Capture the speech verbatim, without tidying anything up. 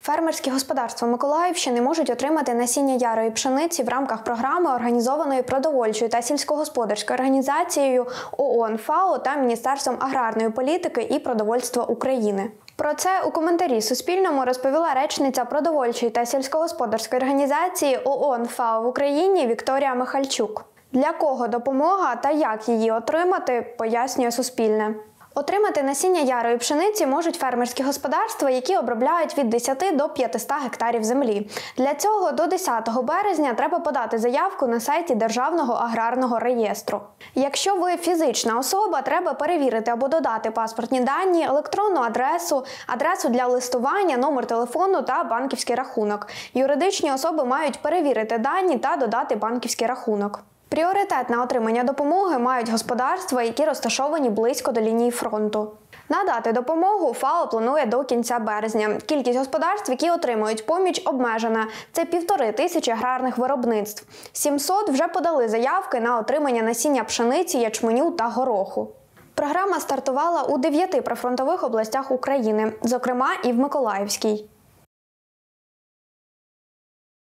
Фермерські господарства Миколаївщини можуть отримати насіння ярої пшениці в рамках програми, організованої продовольчою та сільськогосподарською організацією ООН, ФАО та Міністерством аграрної політики і продовольства України. Про це у коментарі Суспільному розповіла речниця продовольчої та сільськогосподарської організації ООН ФАО в Україні Вікторія Михальчук. Для кого допомога та як її отримати, пояснює Суспільне. Отримати насіння ярої пшениці можуть фермерські господарства, які обробляють від десяти до п'ятисот гектарів землі. Для цього до десятого березня треба подати заявку на сайті Державного аграрного реєстру. Якщо ви фізична особа, треба перевірити або додати паспортні дані, електронну адресу, адресу для листування, номер телефону та банківський рахунок. Юридичні особи мають перевірити дані та додати банківський рахунок. Пріоритет на отримання допомоги мають господарства, які розташовані близько до лінії фронту. Надати допомогу ФАО планує до кінця березня. Кількість господарств, які отримують поміч, обмежена. Це півтори тисячі аграрних виробництв. сімсот вже подали заявки на отримання насіння пшениці, ячменю та гороху. Програма стартувала у дев'яти прифронтових областях України, зокрема і в Миколаївській.